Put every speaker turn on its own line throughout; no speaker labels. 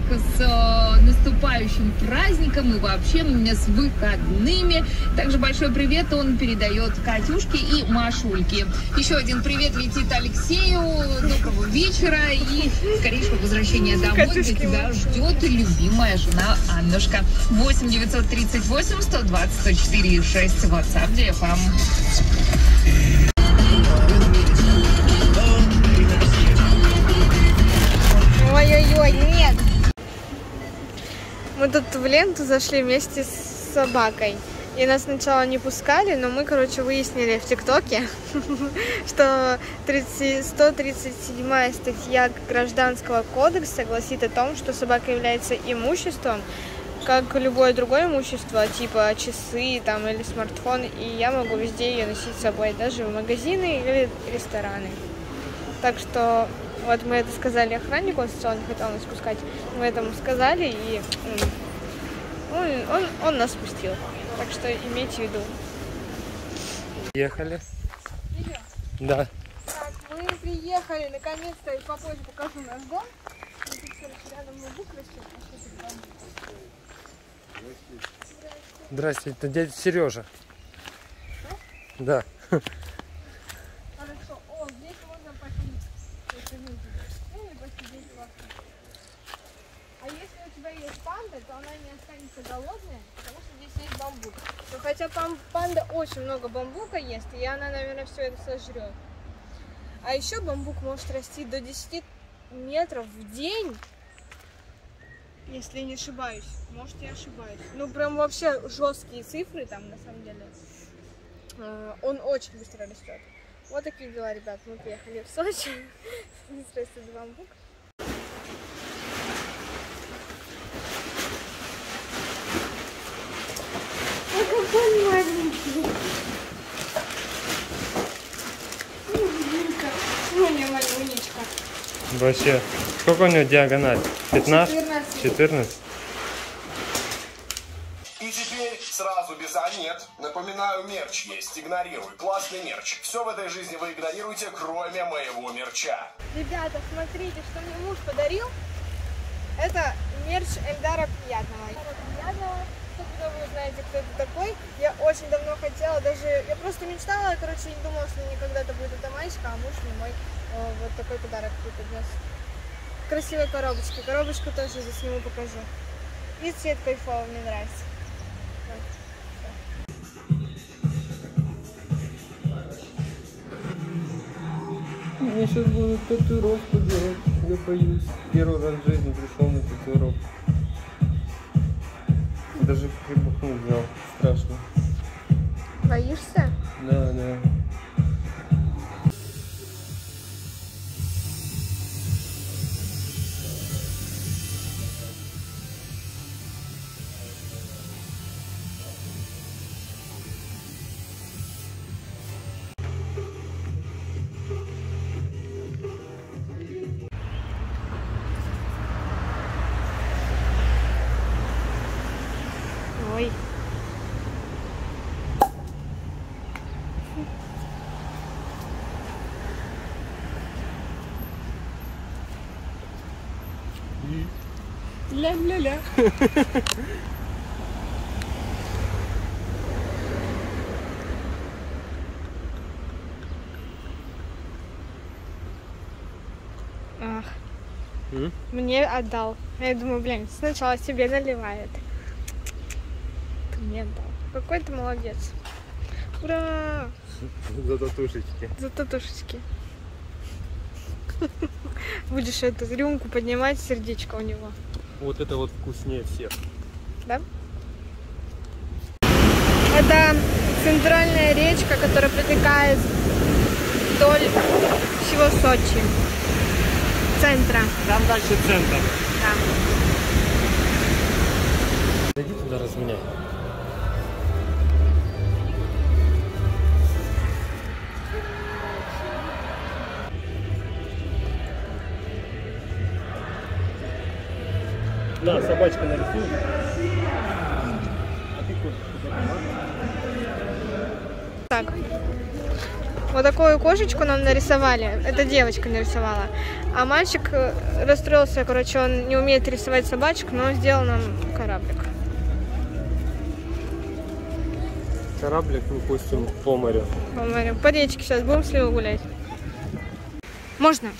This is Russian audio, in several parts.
с наступающим праздником и вообще с выходными. Также большой привет он передает Катюшке и Машульке. Еще один привет летит Алексею. Доброго вечера и скорейшего возвращения домой, где тебя ждет любимая жена Аннушка. 8 938 120 104 6 WhatsApp DFM.
Ой-ой-ой, нет! Мы тут в ленту зашли вместе с собакой. И нас сначала не пускали, но мы, короче, выяснили в ТикТоке, что 137-я статья Гражданского кодекса гласит о том, что собака является имуществом, как любое другое имущество, типа часы там, или смартфон, и я могу везде ее носить с собой, даже в магазины или рестораны. Так что вот мы это сказали охраннику, он сначала не хотел нас пускать, мы это ему сказали, и он нас пустил. Так что имейте в виду.
Приехали? Да.
Так, мы приехали, наконец-то, и попозже покажу наш дом. Тут, короче, рядом бамбук растет.
Здравствуйте, это дядя Сережа.
Что?
Да.
Хорошо. О, здесь можно посидеть. Если нужно. Ну, или посидеть классно. А если у тебя есть панда, то она не останется голодная, потому что здесь есть бамбук. Но хотя панда очень много бамбука ест, и она, наверное, все это сожрет. А еще бамбук может расти до 10 метров в день. Если не ошибаюсь. Может, я ошибаюсь. Ну, прям вообще жесткие цифры там, на самом деле. Он очень быстро растет. Вот такие дела, ребят. Мы приехали в Сочи. Здесь растет бамбук. Ой, какой маленький. Ну, не маленечко.
Вообще. Сколько у него диагональ? 15?
14.
14?
И теперь сразу без «а» нет. Напоминаю, мерч есть. Игнорируй. Классный мерч. Все в этой жизни вы игнорируете, кроме моего мерча.
Ребята, смотрите, что мне муж подарил. Это мерч Эльдара Приятного. Когда вы узнаете, кто это такой, я очень давно хотела, даже я просто мечтала, короче, не думала, что мне когда-то будет эта маечка, а муж мне мой вот такой подарок преподнес. Красивой коробочки. Коробочку тоже засниму, покажу. И цвет кайфовый, мне нравится.
Мне сейчас будут татуировку делать. Я боюсь. Первый раз в жизни пришел на татуировку. Даже прибухнуть взял. Страшно.
Боишься?
Да, да.
Ой.
Ля-ля-ля.
Ах. Мне отдал. Я думаю, блин, сначала себе наливает. Ты мне отдал. Какой ты молодец. Ура!
За татушечки.
За татушечки. Будешь эту рюмку поднимать, сердечко у него.
Вот это вот вкуснее всех.
Да? Это центральная речка, которая протекает вдоль всего Сочи. Центра.
Там дальше центр.
Да.
Зайди туда, разменяй. Да, собачка нарисует. А ты кот.
Так. Вот такую кошечку нам нарисовали. Это девочка нарисовала. А мальчик расстроился, короче, он не умеет рисовать собачек, но сделал нам кораблик.
Кораблик мы пустим по морю.
По морю. По речке сейчас будем с Левой гулять. Можно?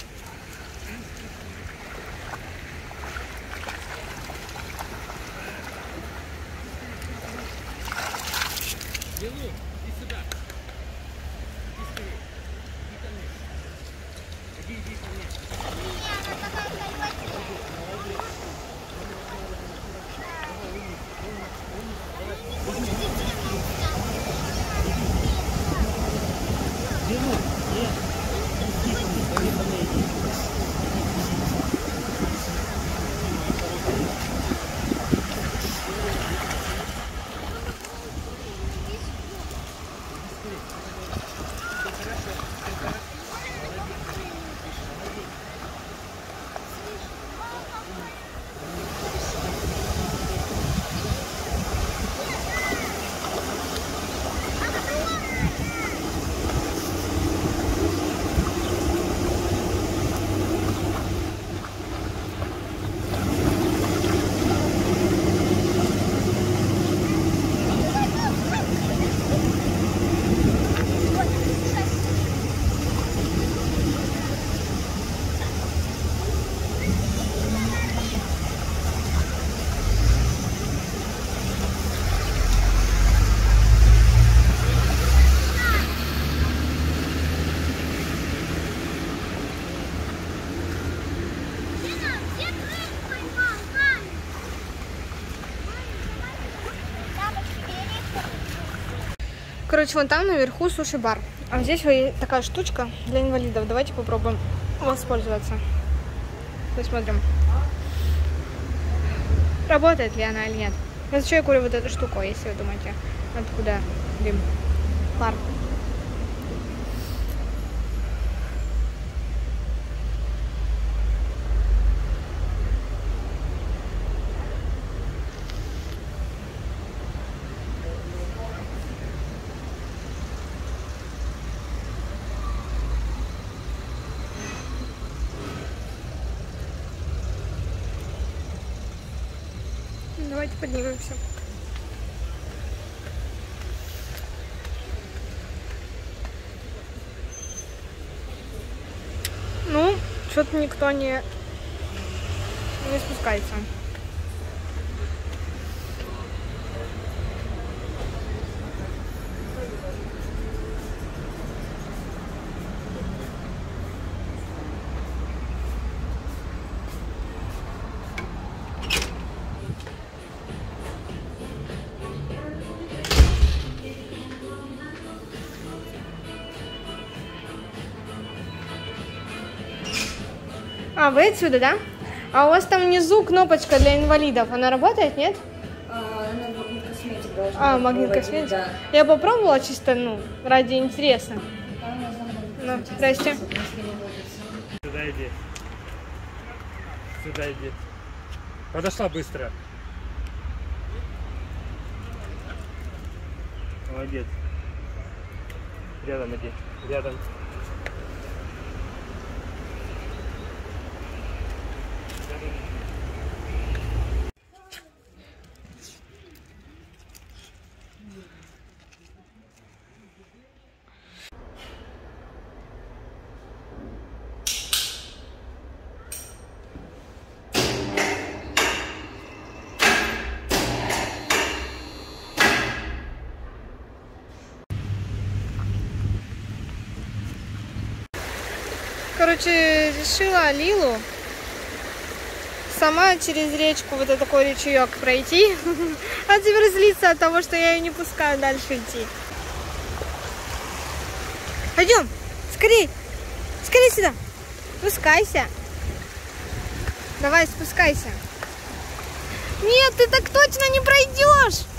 Короче, вон там наверху суши-бар. А здесь вот такая штучка для инвалидов. Давайте попробуем воспользоваться. Посмотрим, работает ли она или нет. Я зачем я курю вот эту штуку, если вы думаете, откуда дым, пар. Давайте поднимемся. Ну, что-то никто не спускается. А, вы отсюда, да? А у вас там внизу кнопочка для инвалидов. Она работает, нет?
Она магнит косметик должна.
А, магнит косметик? Да. Я попробовала чисто, ну, ради интереса. Ну, здрасте.
Сюда иди. Сюда иди. Подошла быстро. Молодец. Рядом иди. Рядом.
Короче, решила Лилу сама через речку, вот этот такой речеек пройти. А теперь злится от того, что я ее не пускаю дальше идти. Пойдем, скорей, скорей сюда. Спускайся. Давай, спускайся. Нет, ты так точно не пройдешь.